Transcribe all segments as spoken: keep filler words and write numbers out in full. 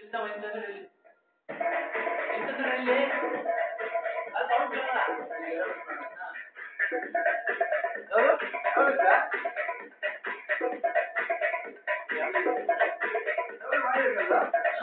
ನಾವು ಎಂತಂದ್ರೆ ಎಂತಂದ್ರೆ ಅದು ಸೌಂಡ್ ಕೇಳಲ್ಲ. ಹೌದು ಹೌದಾ ಮಾಡಿರಲ್ಲ.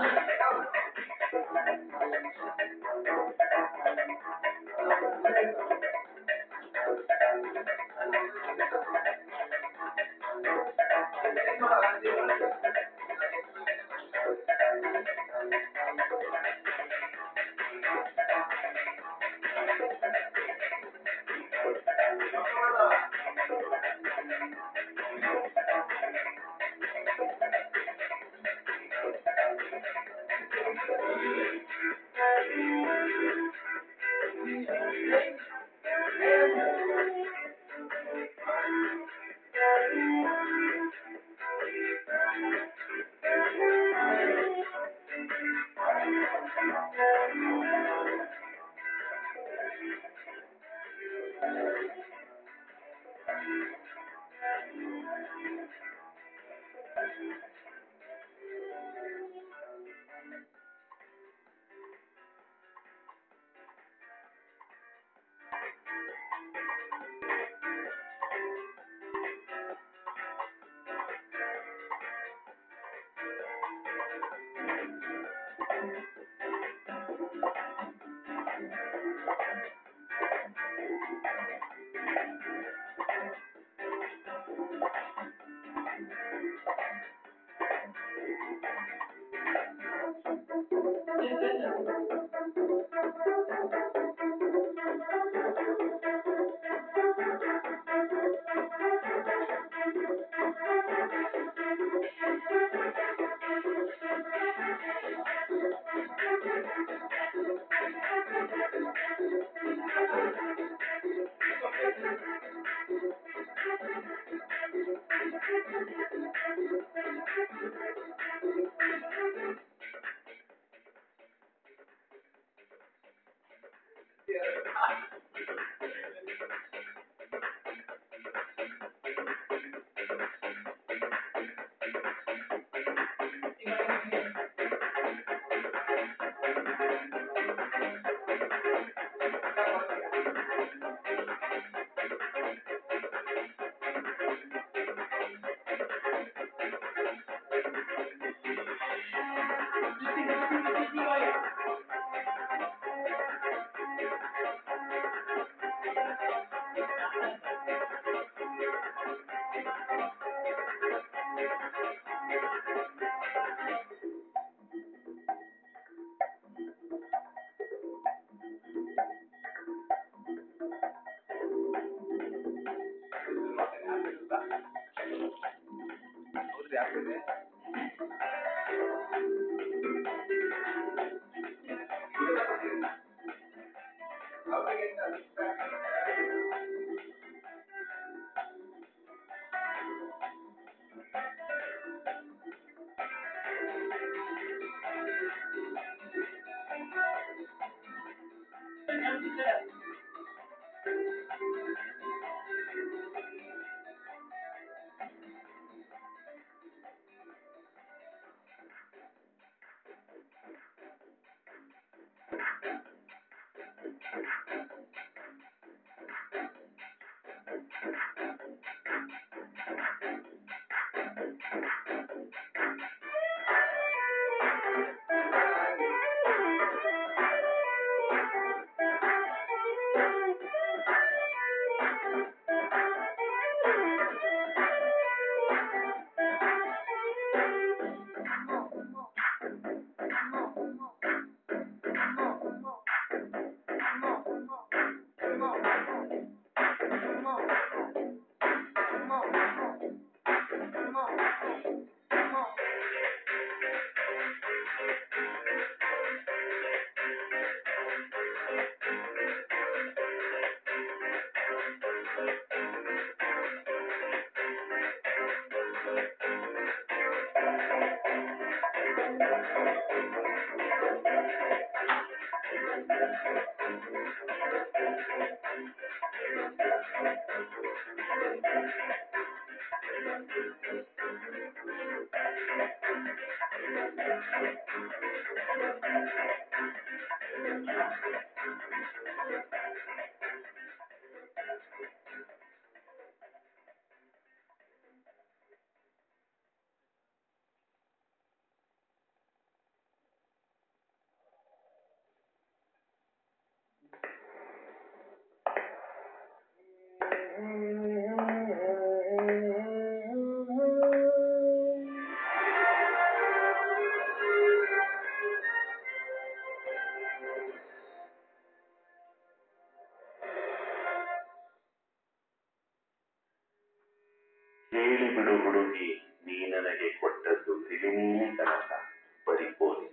ಅವ್ರದ್ದು ಯಾಕಿದೆ ಹೇಳಿಬಿಡು ಹುಡುಗಿ, ನೀ ನನಗೆ ಕೊಟ್ಟದ್ದು ತಿಳಿನೀಲಿ ಕನಸ, ಪರಿಪೋಲಿ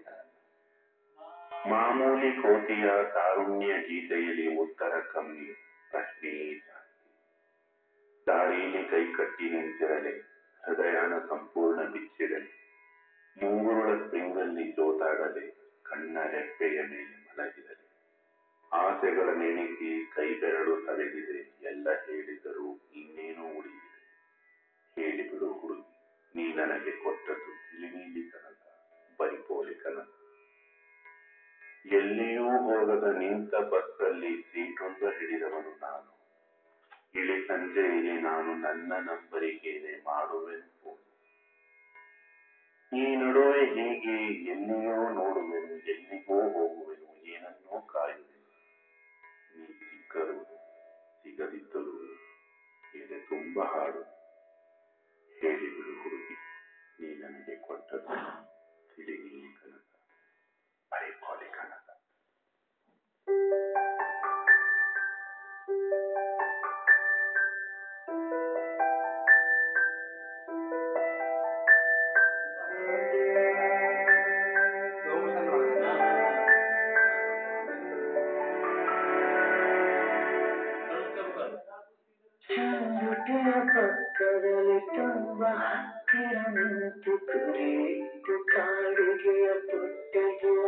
ಮಾಮೂಲಿ ಕೋತಿಯ ತಾರುಣ್ಯ ಗೀತೆಯಲ್ಲಿ ಉತ್ತರ ಕಮ್ಮಿ, ಪ್ರಶ್ನೆಯೇ ಜಾಸ್ತಿ. ದಾರೀಲಿ ಕೈ ಕಟ್ಟಿ ನಿಂತಿರಲೆ, ಹೃದಯನ ಸಂಪೂರ್ಣ ಬಿಚ್ಚಿರಲೆ, ಮುಂಗುರುಳ ಸ್ಪ್ರಿಂಗಲ್ಲಿ ಜೋತಾಡಲೆ, ಕಣ್ಣ ರೆಪ್ಪೆಯ ಮೇಲೆ ಮಲಗಿರಲೆ, ಆಸೆಗಳ ನೆನೆಸಿ ಕೈ ಬೆರಳು ಸವೆದಿದೆ, ಎಲ್ಲ ಹೇಳಿದರೂ ಇನ್ನೇನೋ ಉಳಿದಿದೆ. ಹೇಳಿಬಿಡು ಹುಡುಗಿ, ನೀ ನನಗೆ ಕೊಟ್ಟದ್ದು ತಿಳಿನೀಲಿ ಕನಸ, ಪರಿಪೋಲಿ ಕನಸ. ಎಲ್ಲಿಯೂ ಹೋಗದ ನಿಂತ ಬಸ್ಸಲ್ಲಿ ಸೀಟೊಂದ ಹಿಡಿದವನು ನಾನು. ಇಳಿ ಸಂಜೆಯಲ್ಲಿ ನಾನು ನನ್ನ ನಂಬರಿಗೇನೆ ಮಾಡುವೆನು ಫೋನ್. ಈ ನಡುವೆ ಹೀಗೆ ಎಲ್ಲಿಯೋ ನೋಡುವೆನು, ಎಲ್ಲಿಗೋ ಹೋಗುವೆನು, ಏನನ್ನೋ ಕಾಯುವೆನು. ನೀ ಸಿಕ್ಕರು ಸಿಗದಿದ್ದರೂ ಎದೆ ತುಂಬ ಹಾಡು. ಹೇಳಿಬಿಡು ಹುಡುಗಿ, ನೀ ನನಗೆ ಕೊಟ್ಟದ್ದು ತಿಳಿನೀಲಿ ಕನಸ, ಪರಿಪೋಲಿ ಕನಸ. ಚಂದುಟಿಯ ಪಕ್ಕದಲ್ಲಿ ತುಂಬ ಹತ್ತಿರ ನಿಂತು ಕುರಿತು ಕಾಡಿಗೆಯ ಪುಟ್ಟೆಗಿಲ್ಲ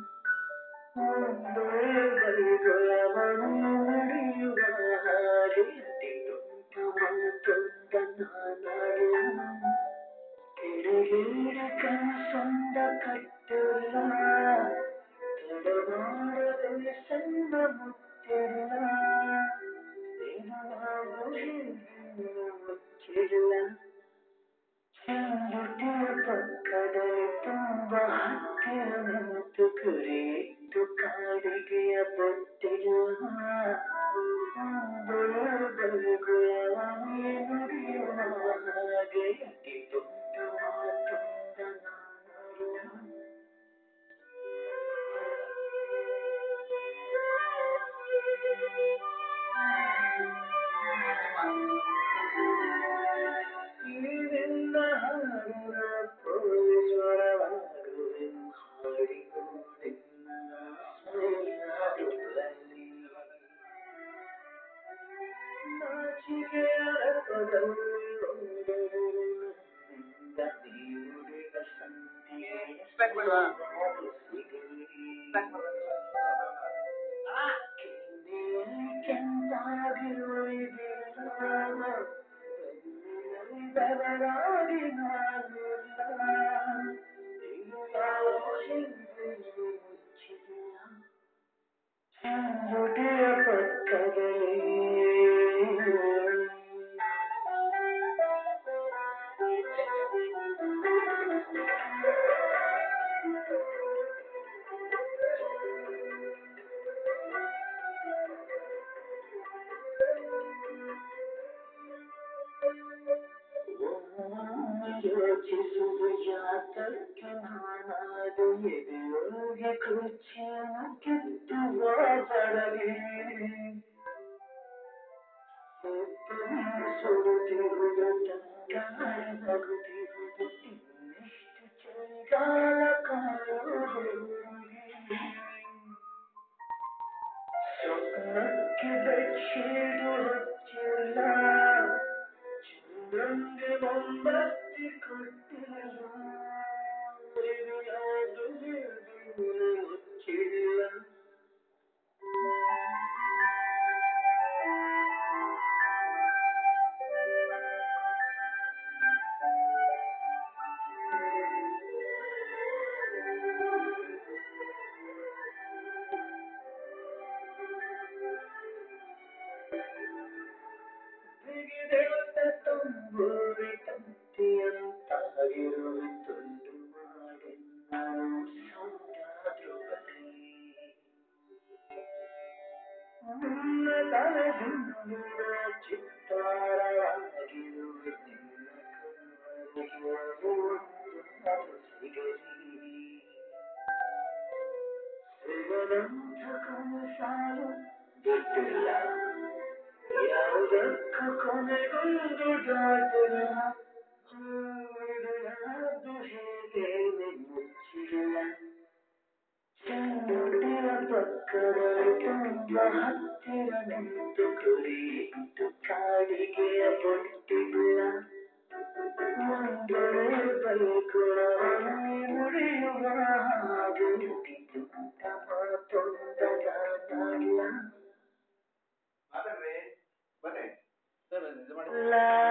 ಬೈಗೊಳವನು ನಡೆಯುವ ಹಾಗೆ ಅತಿ ದೊಡ್ಡ ಮಾತೊಂದ ನಾನಾಡಿಲ್ಲ. ಕೆಳಗೇರಿ ಕನಸೊಂದ ಕಟ್ಟಿಲ್ಲ, ತಡಮಾಡದೆ ಸಣ್ಣ ಮುತ್ತಿಲ್ಲ, ಮುಚ್ಚಿಲ್ಲ. ಚಂದುಟಿಯ ಪಕ್ಕದಲ್ಲಿ ತುಂಬ ಹತ್ತಿರ ನಿಂತು ಕುರಿತು ಕಾಡಿಗೆಯ ಬೊಟ್ಟಿಲ್ಲ ಬಲಗುಳವನೇ ನುಡಿಯುವ ಹಾಗೆ ಅತಿ ದೊಡ್ಡ ಮಾತೊಂದ ನಾನಾಡಿಲ್ಲ. ನೀನಿಂದ ಹಾಡಿನ ಪೊಲೀಶ್ವರವಾಗುವೆನು, ಹಾಡಿಗೂ ನಿನ್ನ ಸ್ಮೈಲಾಗುವಲ್ಲಿ. ನಾಚಿಕೆಯ ರಥದಲ್ಲಿ ಒಂದೆರಡು ನನ್ನಿಂದ ನೀಡಿದ ಸಂಧಿಗೆ ಸಿಗಲಿ. ಕೆನ್ನೆಯಲ್ಲಿ ಕೆಂಪಾಗಿರುವುದಿಲ್ಲ, ಬೆವರಾಗಿ ನಾನಿಲ್ಲ, ಇದು ಯಾವ ಹಿಂದೆಯೂ ಮುಚ್ಚಿಲ್ಲ. ಚಂದುಟಿಯ ಪಕ್ಕದಲ್ಲಿ ಯೋಚಿಸುವ ಯಾತಕ್ಕೆ ನಾನಾದ ಎದೆಯೊಳಗೆ ಕುರ್ಚಿಯನ್ನು ಕೆತ್ತುವ ಬಡಗಿ. ಸುಡುತ್ತಿರುವುದು ತಂಗಾಳ ನಗುತ್ತಿರುವುದು ಇನ್ನೆಷ್ಟು ಚಳಿಗಾಲ ಕಾಯುವುದು. ಸ್ವಪ್ನಕ್ಕೆ ಬೆಡ್ಶೀಟು ಹಚ್ಚಿಲ್ಲ, ಚಂದ್ರಂಗೆ ಮೊಂಬತ್ತಿ ಕೊಟ್ಟಿಲ್ಲ, ಯಾವುದು ಮುಚ್ಚಿಲ್ಲ. ಹಾಗಿರುವ ತುಂಡು ಮಾಡೆನ್ನು ಸೌಂದಾದ್ರು ಬರಲಿ ನಿನ್ನ ತಲೆದಿಂದಿನ ಚಿತ್ತಾರವಾಗಿರುವ ನಿನ್ನ ಕಣ್ಣರಿಗೆ ಒಂದು ಸಿಗಲಿ ಸಿಗದಂಥ ಕನಸಾಲು ಗೊತ್ತಿಲ್ಲ ಯಾವುದಕ್ಕೂ ಕೊನೆಗೊಂದು ದಾಟಿಲ್ಲ ಅದು ಹೇಗೆ ಮುಚ್ಚಿಲ್ಲ ಚೆಂಡುಟಿಯ ಪಕ್ಕದಲ್ಲಿ ತುಂಬ ಹತ್ತಿರ ನಿಂತು ಗುರಿ ಇಟ್ಟು ಕಾಡಿಗೆಯ ಬೊಟ್ಟಿಲ್ಲ ಮುಂದೆ ಬೈಕು ಮುಡಿಯುವ ಹಾಗೆ ಇಟ್ಟಿತು ಮಾತೊಂದ ನಾಡಿಲ್ಲ ಮಾತಾಡ್ರಿ ಬನ್ನಿ ಸರ್ ಇದು ಮಾಡಿ ಲಾ